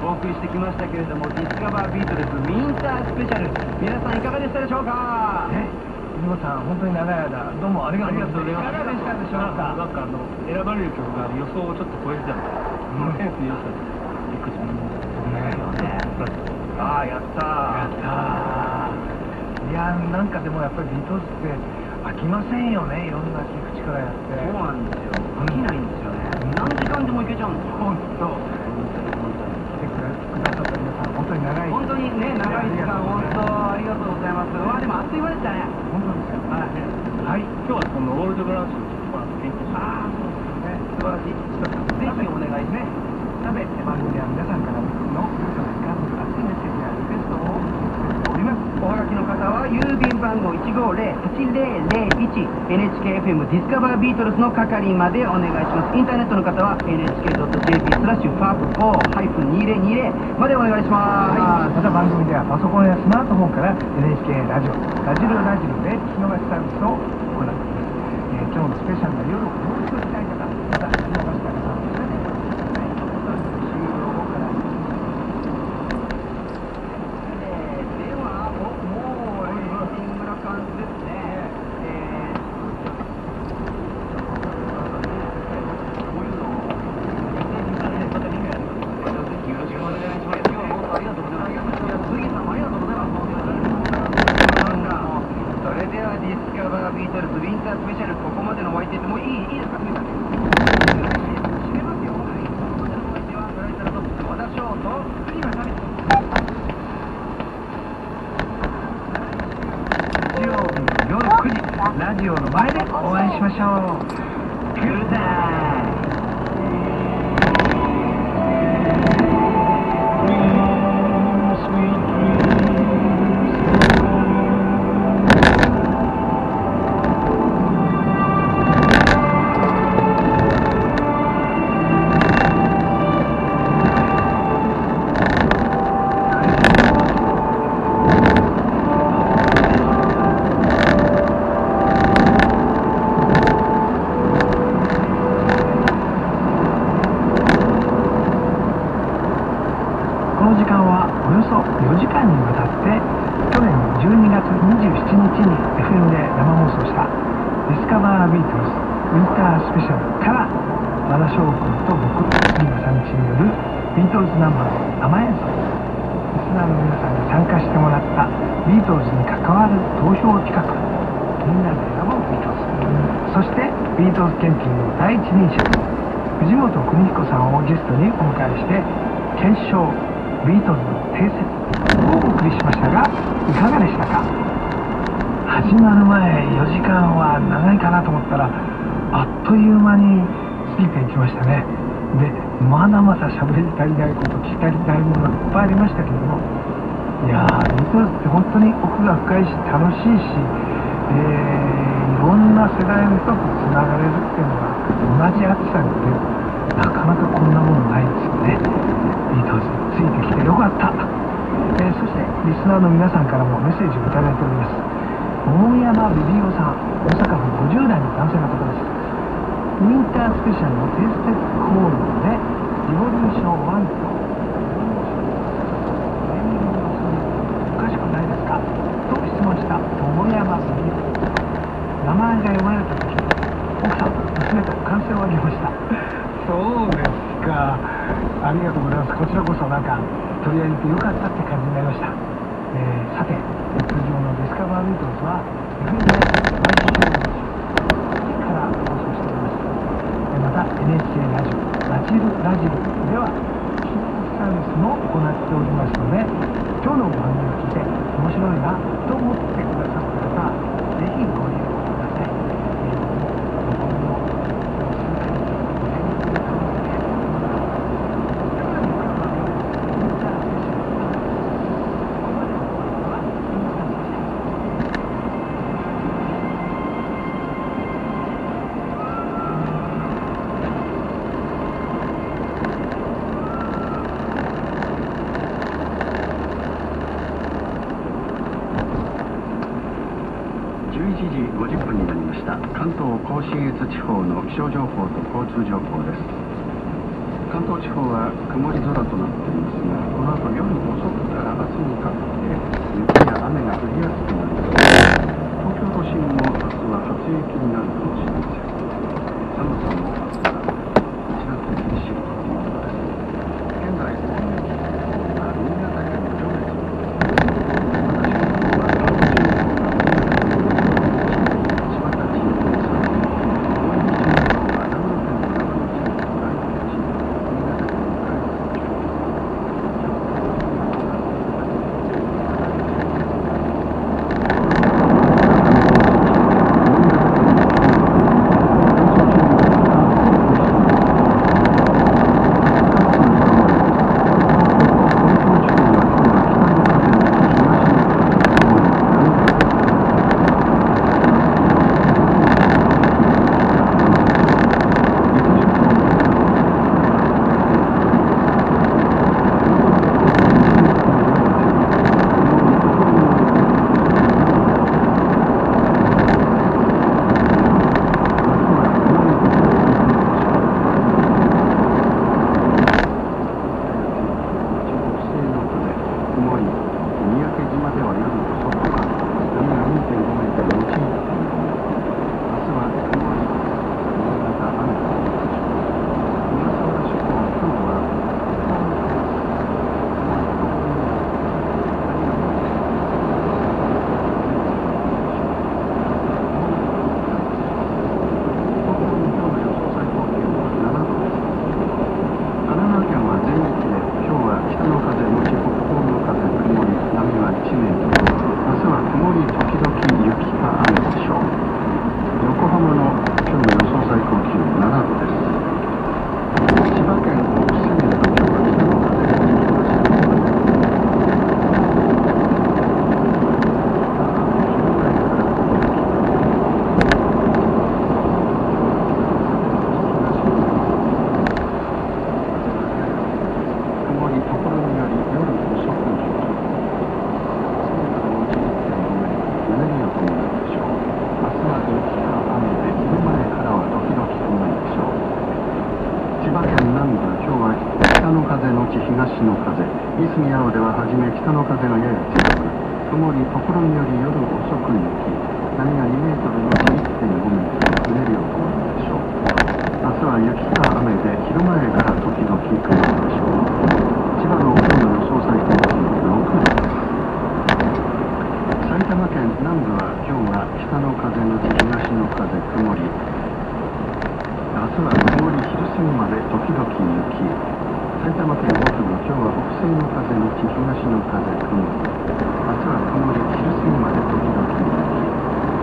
お送りしてきましたけれども、ディスカバービートルズウィンタースペシャル、皆さんいかがでしたでしょうか。 皆さん本当に長い間どうもありがとうございます。いかがでしたでしょうか。 なんか選ばれる曲が予想をちょっと超えてたので、センス良さでびっくりしました。 ああ、やったー。いやー、なんかでもやっぱりビートルズって飽きませんよね。いろんな切り口からやって。 そうなんですよ、飽きないんですよね。何時間でもいけちゃうんですよ。 本当。来てくださった皆さん本当に長い。 本当にね、長い時間本当ありがとうございます。まあでもあっという間でしたね。 本当ですよ。はい。 今日はこのオールドブランシュを研究して、 ああ、そうですよね。素晴らしい。 ぜひお願いします。 さて、番組では皆さんから僕の皆様に関する熱いメッセージやリクエストをおります。 おはがきの方は郵便番号 150-8001 NHK-FM ディスカバービートルズの係までお願いします。インターネットの方は nhk.jp/FAP4-2020 までお願いします。 また番組ではパソコンやスマートフォンから NHK ラジオ、ラジルで聞き逃しサービスを行っています。今日のスペシャルな夜をもう一度したい方、また聞き逃した方はそれでラジオの前でお会いしましょう。グッナイ。この時間はおよそ4時間にわたって去年12月27日に FM で生放送したディスカバービートルズウィンタースペシャルから和田翔君と僕杉野さんちによるビートルズナンバーの生演奏、リスナーの皆さんに参加してもらったビートルズに関わる投票企画、みんなで選ぼうビートルズ、そしてビートルズ検品の第一人者藤本邦彦さんをゲストにお迎えして検証ビートルズの定説をお送りしましたが、いかがでしたか。始まる前4時間は長いかなと思ったらあっという間に過ぎていきましたね。で、まだまだ喋り足りないこと、聞き足りないものがいっぱいありましたけども、いやー、ビートルズって本当に奥が深いし楽しいし、いろんな世代の人とつながれるっていうのが同じ暑さによってなかなかこんなものないですよね。ビートルズついてきてよかった。そしてリスナーの皆さんからもメッセージをいただいております。大山ビビオさん、大阪府50代の男性の方です。ウィンタースペシャルのテイステッドコールでリボリューション1とネーミングのそれおかしくないですかと質問した大山ビビオ、名前が読まれた時奥さん娘と歓声を上げました。そうですか、ありがとうございます。こちらこそなんか取り上げてよかったって感じになりました。さて、通常のディスカバービートルズは FM で毎週から放送しております。また NHK ラジオ、ラジルでは聞き逃しサービスも行っておりますので、今日の番組を聞いて面白いなと思ってくださった方、ぜひご利用ください。 11時50分になりました。関東甲信越地方の気象情報と交通情報です。 関東地方は曇り空となっていますが、この後夜遅くから明日にかけて雪や雨が降りやすくなりそうです。東京都心も明日は初雪になるかもしれません。寒さも明日は一段と厳しいということです。現在、大雪警報が新潟県の上越に山梨県のは関東地方が千葉県地方の佐賀、大雪注意報が長野県の長野地方、大分地方、新潟県の下越地方、東の風、いすみ青でははじめ北の風がやや強く、曇り、ところにより夜遅く雪、波が2メートルのち 1.5 メートル、うねりを伴うでしょう。明日は雪か雨で、昼前から時々曇るでしょう。千葉の今日の予想最高気温6度です。埼玉県南部は今日は北の風のち東の風、曇り。明日は曇り、昼過ぎまで時々雪。埼玉県北部、今日は北西の風のち東の風、曇り。明日は曇り、昼過ぎまで時々雪。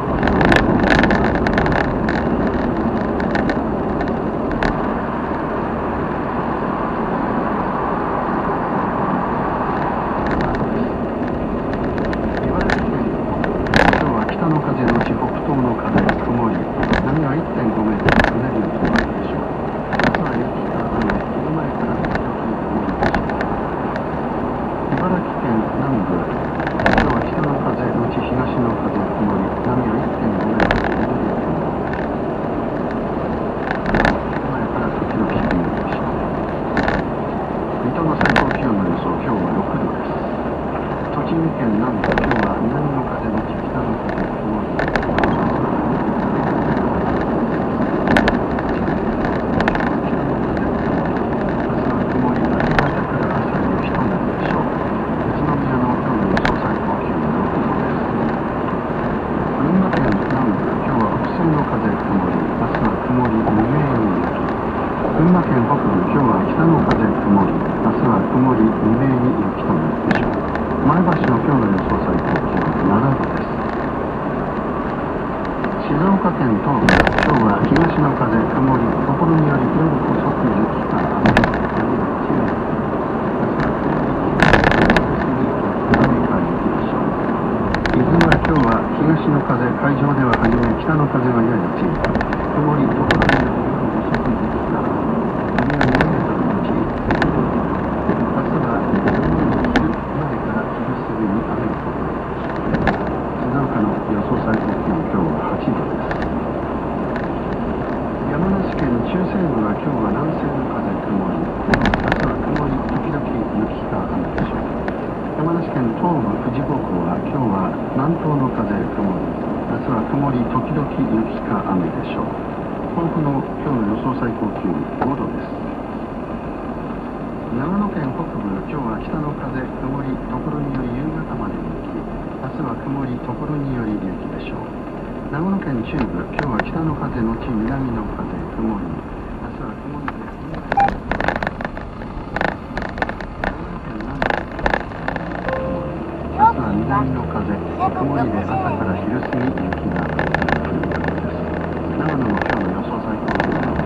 茨城県今日は北の風のち北東の風、曇り。波は 1.5 メートル、うねりを伴うでしょう。明日は雪か雨、昼前から茨城県南部、今日は北の風のち東の風、曇り、波は 1.5 メートル、うねりを伴うでしょう。前から時々降るでしょう。水戸の最高気温の予想、今日は6度です。栃木県南部、今日は南の風のち北の風、曇り。群馬県北部、今日は北の風曇り、明日は曇り、未明に雪となるでしょう。前橋の今日の予想最高気温7度です。静岡県東部、今日は東の風曇り、ところにより夜遅く雪か雨、波が強い。明日は曇り、雨か雪でしょう。伊豆は今日は東の風、海上でははじめ北の風がやや強い。曇り、ところにより夜遅く雪か雨。波は2メートルのち1.5メートル。明日は昼前から昼過ぎに雨が降るでしょう。静岡の予想最高気温、今日は8度です。山梨県中西部は今日は南西の風曇り。 南東の風曇り、明日は曇り時々雪か雨でしょう。甲府の今日の予想最高気温5度です。長野県北部、今日は北の風曇り、ところにより夕方まで雪、明日は曇りところにより雪でしょう。長野県中部、今日は北の風のち南の風曇り、明日は曇りで南の風、曇りで朝から昼過ぎ雪が降る見込みです。長野の今日の予想最高気温は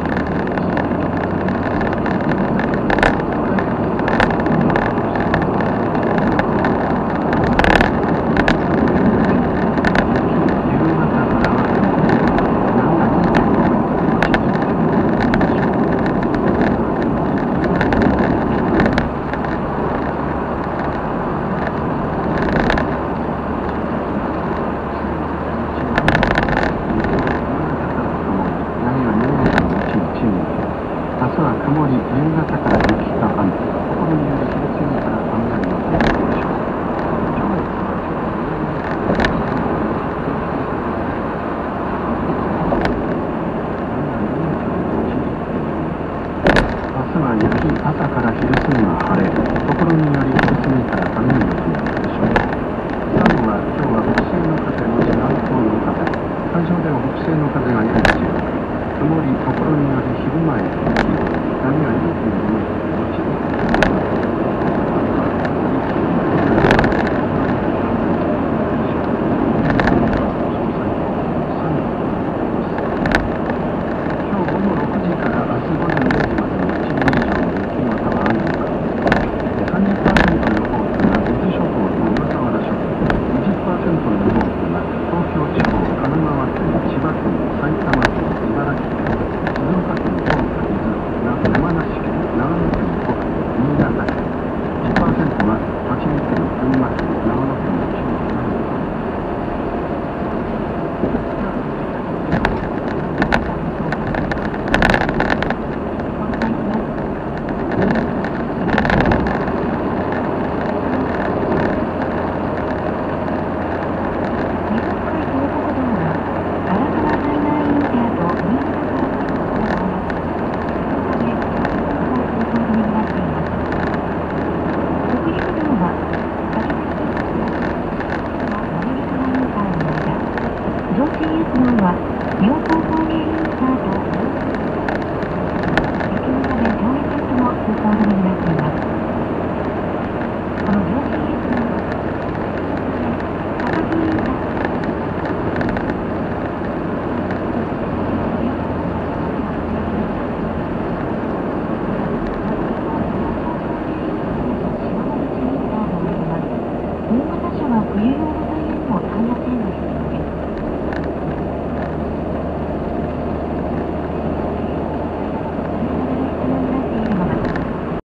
朝から昼過ぎは晴れ、ところにより昼過ぎから雨の雪が降るでしょう。佐賀は今日は北西の風のち南東の風、海上では北西の風がやや強く、曇りところにより昼前雪、波は2.5メートルのち雪のため上下線とも通行止めになっています。